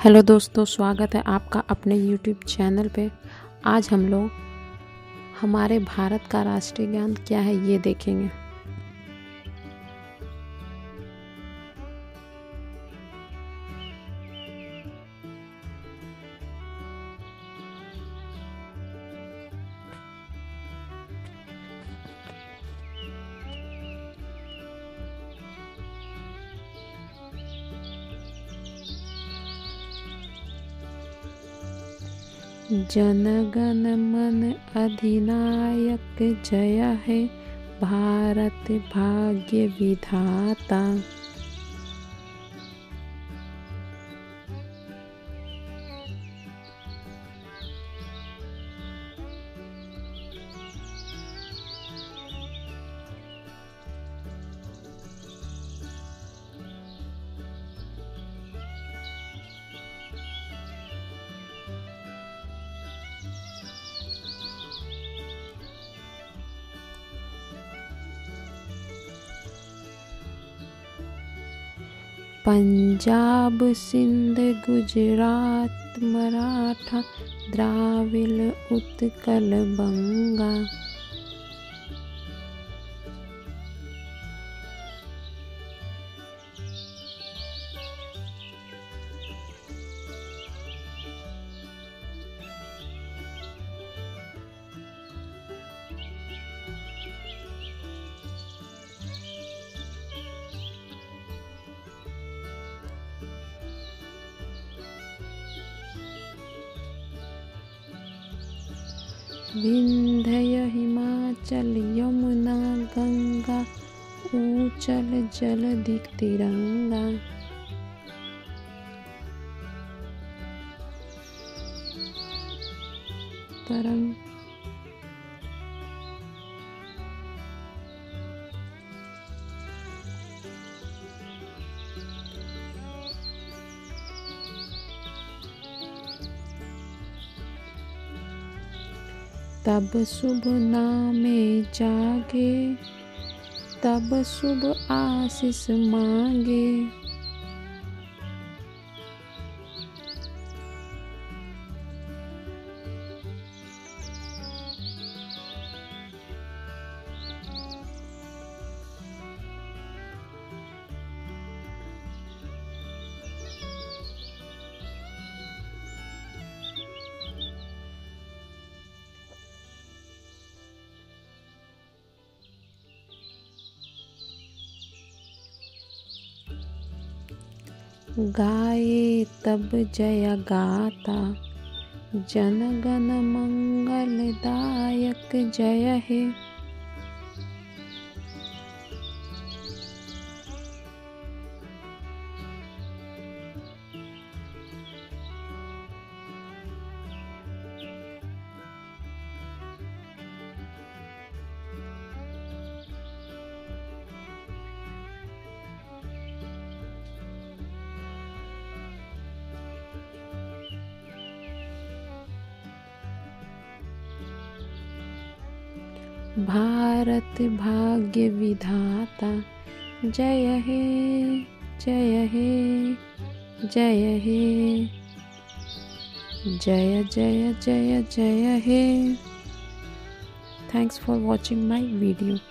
Hello दोस्तों, स्वागत है आपका अपने यूट्यूब चैनल पे। आज हम लोग हमारे भारत का राष्ट्रीय गान क्या है ये देखेंगे। जन गण मन अधिनायक जय हे, भारत भाग्य विधाता। पंजाब सिंध गुजरात मराठा द्राविड़ उत्कल बंगा। विंध्य हिमाचल यमुना गंगा, ऊंचल जलधि तिरंगा। तरंग तब शुभ नामे जागे, तब शुभ आशीष मांगे। गाए तब जय गाता, जन गण मंगलदायक जय हे। भारत भाग्य विधाता, जय हे जय हे जय हे, जय जय जय जय हे। Thanks for watching my video.